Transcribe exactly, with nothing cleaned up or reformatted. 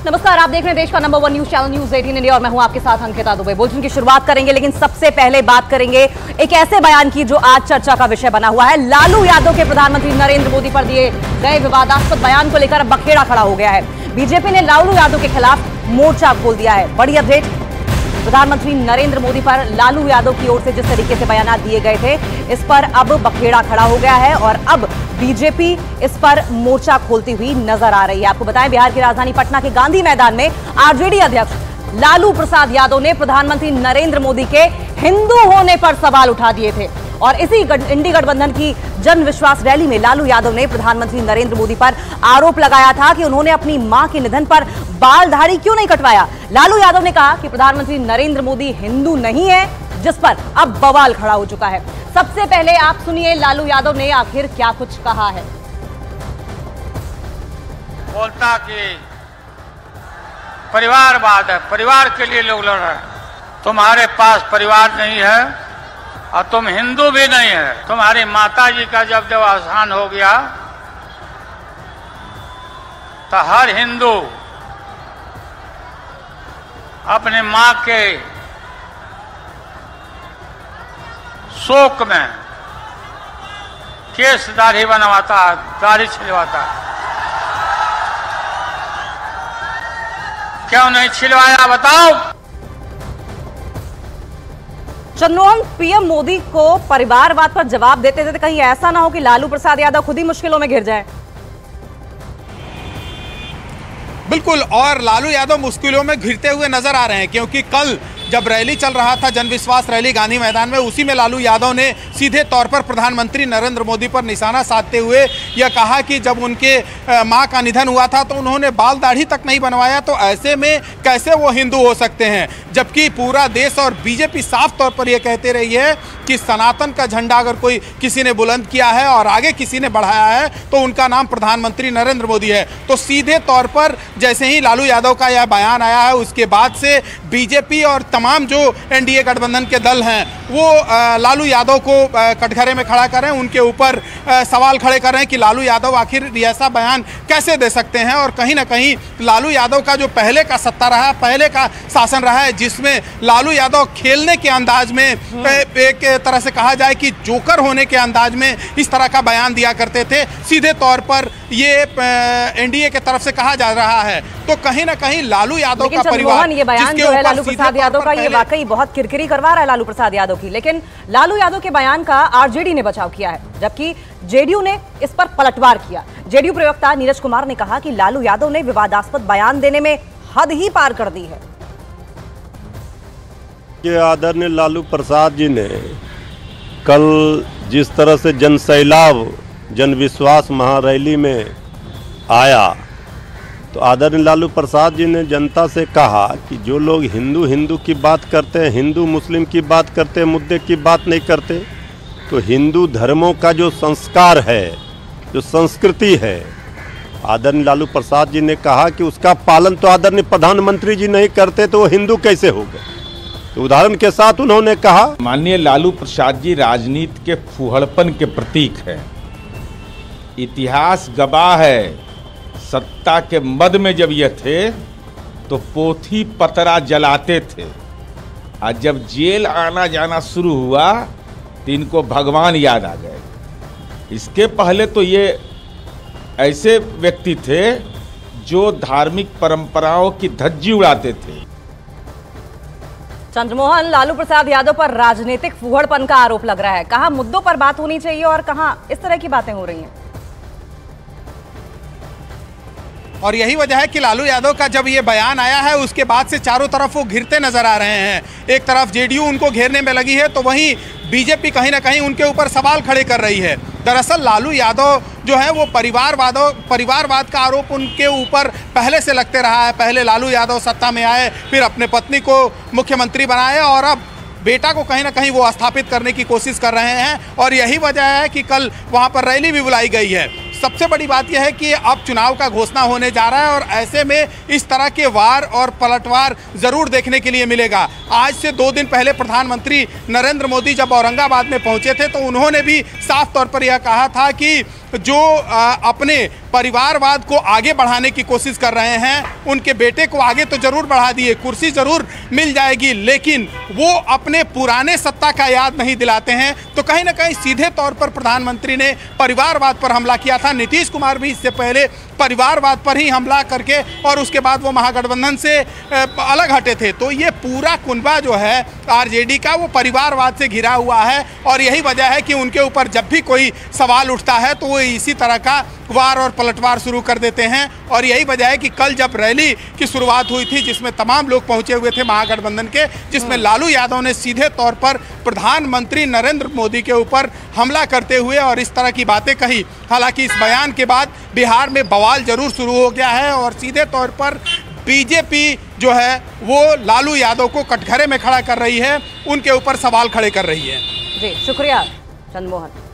नमस्कार, आप देख रहे हैं देश का number one news channel news अठारह इंडिया और मैं हूं आपके साथ अंकिता दुबे। बुलेटिन की शुरुआत करेंगे, लेकिन सबसे पहले बात करेंगे एक ऐसे बयान की जो आज चर्चा का विषय बना हुआ है। लालू यादव के प्रधानमंत्री नरेंद्र मोदी पर दिए गए विवादास्पद बयान को लेकर बखेड़ा खड़ा हो गया है। बीजेपी ने लालू यादव के खिलाफ मोर्चा खोल दिया है। बड़ी अपडेट, प्रधानमंत्री नरेंद्र मोदी पर लालू यादव की ओर से जिस तरीके से बयान दिए गए थे, इस पर अब बखेड़ा खड़ा हो गया है और अब बीजेपी इस पर मोर्चा खोलती हुई नजर आ रही है। आपको बताएं, बिहार की राजधानी पटना के गांधी मैदान में आरजेडी अध्यक्ष लालू प्रसाद यादव ने प्रधानमंत्री नरेंद्र मोदी के हिंदू होने पर सवाल उठा दिए थे और इसी इंडी गठबंधन की जन विश्वास रैली में लालू यादव ने प्रधानमंत्री नरेंद्र मोदी पर आरोप लगाया था कि उन्होंने अपनी मां के निधन पर बाल दाढ़ी क्यों नहीं कटवाया। लालू यादव ने कहा कि प्रधानमंत्री नरेंद्र मोदी हिंदू नहीं है, जिस पर अब बवाल खड़ा हो चुका है। सबसे पहले आप सुनिए लालू यादव ने आखिर क्या कुछ कहा है। बोलता कि परिवारवाद है, परिवार के लिए लोग लड़ रहे हैं। तुम्हारे पास परिवार नहीं है और तुम हिंदू भी नहीं है। तुम्हारी माता जी का जब जब अवसान हो गया तो हर हिंदू अपने मां के शोक में केस दाढ़ी बनवाता है, दाढ़ी छिलवाता है। क्यों नहीं छिलवाया बताओ। चंद्रमोहन पीएम मोदी को परिवारवाद पर जवाब देते थे, कहीं ऐसा ना हो कि लालू प्रसाद यादव खुद ही मुश्किलों में घिर जाए। बिल्कुल, और लालू यादव मुश्किलों में घिरते हुए नजर आ रहे हैं, क्योंकि कल जब रैली चल रहा था, जनविश्वास रैली गांधी मैदान में, उसी में लालू यादव ने सीधे तौर पर प्रधानमंत्री नरेंद्र मोदी पर निशाना साधते हुए यह कहा कि जब उनके मां का निधन हुआ था तो उन्होंने बाल दाढ़ी तक नहीं बनवाया, तो ऐसे में कैसे वो हिंदू हो सकते हैं। जबकि पूरा देश और बीजेपी साफ तौर पर यह कहते रही है कि सनातन का झंडा अगर कोई किसी ने बुलंद किया है और आगे किसी ने बढ़ाया है तो उनका नाम प्रधानमंत्री नरेंद्र मोदी है। तो सीधे तौर पर जैसे ही लालू यादव का यह बयान आया है, उसके बाद से बीजेपी और तमाम जो एनडीए गठबंधन के दल हैं वो लालू यादव को कटघरे में खड़ा कर रहे हैं, उनके ऊपर सवाल खड़े कर रहे हैं कि लालू यादव आखिर ऐसा बयान कैसे दे सकते हैं। और कहीं ना कहीं लालू यादव का जो पहले का सत्ता रहा, पहले का शासन रहा है, जिसमें लालू यादव खेलने के अंदाज में, एक तरह से कहा जाए कि जोकर होने के अंदाज में इस तरह का बयान दिया करते थे, सीधे तौर पर ये एनडीए के तरफ से कहा जा रहा है। तो कहीं ना कहीं लालू यादव का परिवार, ये बयान जो है लालू प्रसाद यादव का, ये वाकई बहुत किरकिरी करवा रहा है लालू प्रसाद यादव की। लेकिन लालू यादव के बयान का आरजेडी ने बचाव किया है, जबकि जेडीयू ने इस पर पलटवार किया। जेडीयू प्रवक्ता नीरज कुमार ने कहा कि लालू यादव ने विवादास्पद बयान देने में हद ही पार कर दी है। कि आदरणीय लालू प्रसाद जी ने कल जिस तरह से जनसैलाब जनविश्वास महारैली में आया, तो आदरणीय लालू प्रसाद जी ने जनता से कहा कि जो लोग हिंदू हिंदू की बात करते हैं, हिंदू मुस्लिम की बात करते हैं, मुद्दे की बात नहीं करते, तो हिंदू धर्मों का जो संस्कार है, जो संस्कृति है, आदरणीय लालू प्रसाद जी ने कहा कि उसका पालन तो आदरणीय प्रधानमंत्री जी नहीं करते तो वो हिंदू कैसे हो गए। तो उदाहरण के साथ उन्होंने कहा, माननीय लालू प्रसाद जी राजनीति के फूहड़पन के प्रतीक है। इतिहास गवाह है, सत्ता के मद में जब ये थे तो पोथी पतरा जलाते थे, और जब जेल आना जाना शुरू हुआ तो इनको भगवान याद आ गए। इसके पहले तो ये ऐसे व्यक्ति थे जो धार्मिक परंपराओं की धज्जी उड़ाते थे। चंद्रमोहन, लालू प्रसाद यादव पर राजनीतिक फूहड़पन का आरोप लग रहा है। कहां मुद्दों पर बात होनी चाहिए और कहां इस तरह की बातें हो रही हैं। और यही वजह है कि लालू यादव का जब ये बयान आया है, उसके बाद से चारों तरफ वो घिरते नजर आ रहे हैं। एक तरफ जेडीयू उनको घेरने में लगी है, तो वहीं बीजेपी कहीं ना कहीं उनके ऊपर सवाल खड़े कर रही है। दरअसल लालू यादव जो है वो परिवारवाद परिवारवाद का आरोप उनके ऊपर पहले से लगते रहा है। पहले लालू यादव सत्ता में आए, फिर अपने पत्नी को मुख्यमंत्री बनाए और अब बेटा को कहीं ना कहीं वो स्थापित करने की कोशिश कर रहे हैं। और यही वजह है कि कल वहाँ पर रैली भी बुलाई गई है। सबसे बड़ी बात यह है कि अब चुनाव का घोषणा होने जा रहा है और ऐसे में इस तरह के वार और पलटवार जरूर देखने के लिए मिलेगा। आज से दो दिन पहले प्रधानमंत्री नरेंद्र मोदी जब औरंगाबाद में पहुंचे थे तो उन्होंने भी साफ तौर पर यह कहा था कि जो आ, अपने परिवारवाद को आगे बढ़ाने की कोशिश कर रहे हैं, उनके बेटे को आगे तो जरूर बढ़ा दिए, कुर्सी जरूर मिल जाएगी, लेकिन वो अपने पुराने सत्ता का याद नहीं दिलाते हैं। तो कहीं ना कहीं सीधे तौर पर प्रधानमंत्री ने परिवारवाद पर हमला किया था। नीतीश कुमार भी इससे पहले परिवारवाद पर ही हमला करके और उसके बाद वो महागठबंधन से अलग हटे थे। तो ये पूरा कुनबा जो है आरजेडी का, वो परिवारवाद से घिरा हुआ है और यही वजह है कि उनके ऊपर जब भी कोई सवाल उठता है तो वो इसी तरह का वार और पलटवार शुरू कर देते हैं। और यही वजह है कि कल जब रैली की शुरुआत हुई थी, जिसमें तमाम लोग पहुंचे हुए थे महागठबंधन के, जिसमें लालू यादव ने सीधे तौर पर प्रधानमंत्री नरेंद्र मोदी के ऊपर हमला करते हुए और इस तरह की बातें कही। हालांकि इस बयान के बाद बिहार में बवाल जरूर शुरू हो गया है और सीधे तौर पर बीजेपी जो है वो लालू यादव को कटघरे में खड़ा कर रही है, उनके ऊपर सवाल खड़े कर रही है। जी शुक्रिया चंद्रमोहन।